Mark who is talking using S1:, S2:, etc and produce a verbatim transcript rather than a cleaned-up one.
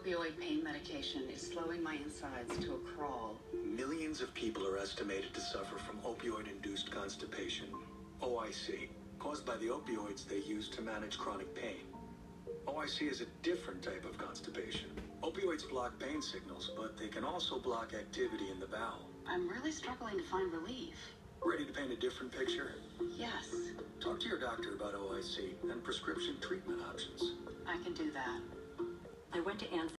S1: opioid pain medication is slowing my insides to a crawl.
S2: Millions of people are estimated to suffer from opioid-induced constipation, O I C, caused by the opioids they use to manage chronic pain. O I C is a different type of constipation. Opioids block pain signals, but they can also block activity in the bowel.
S1: I'm really struggling to find relief.
S2: Ready to paint a different picture?
S1: Yes,
S2: Talk to your doctor about O I C and prescription treatment options.
S1: I can do that.
S3: I went to Ann